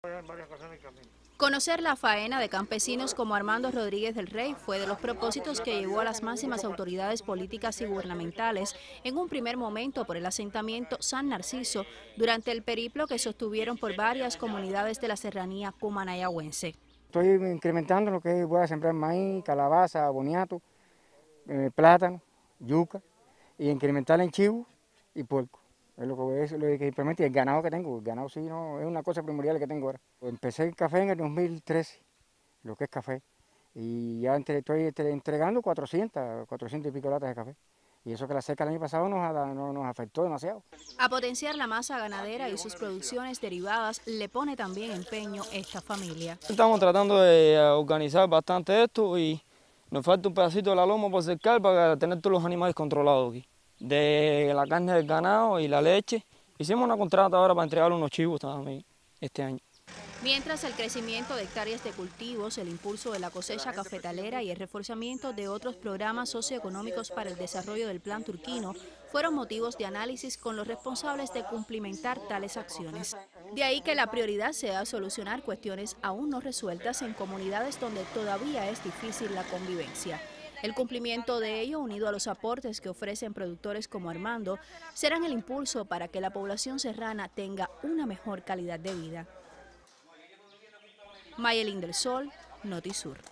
Conocer la faena de campesinos como Armando Rodríguez del Rey fue de los propósitos que llevó a las máximas autoridades políticas y gubernamentales en un primer momento por el asentamiento San Narciso durante el periplo que sostuvieron por varias comunidades de la serranía cumanayagüense. Estoy incrementando lo que voy a sembrar maíz, calabaza, boniato, plátano, yuca y incrementar en chivo y puerco. Es lo que implemento y el ganado que tengo. El ganado sí no, es una cosa primordial que tengo ahora. Empecé el café en el 2013, lo que es café, y ya estoy entregando 400 y pico latas de café. Y eso que la seca el año pasado nos afectó demasiado. A potenciar la masa ganadera y sus producciones derivadas le pone también empeño esta familia. Estamos tratando de organizar bastante esto y nos falta un pedacito de la loma por cercar para tener todos los animales controlados aquí. De la carne del ganado y la leche. Hicimos una contrata ahora para entregar unos chivos también este año. Mientras el crecimiento de hectáreas de cultivos, el impulso de la cosecha cafetalera y el reforzamiento de otros programas socioeconómicos para el desarrollo del Plan Turquino fueron motivos de análisis con los responsables de cumplimentar tales acciones. De ahí que la prioridad sea solucionar cuestiones aún no resueltas en comunidades donde todavía es difícil la convivencia. El cumplimiento de ello, unido a los aportes que ofrecen productores como Armando, serán el impulso para que la población serrana tenga una mejor calidad de vida. Mayelín del Sol, Notisur.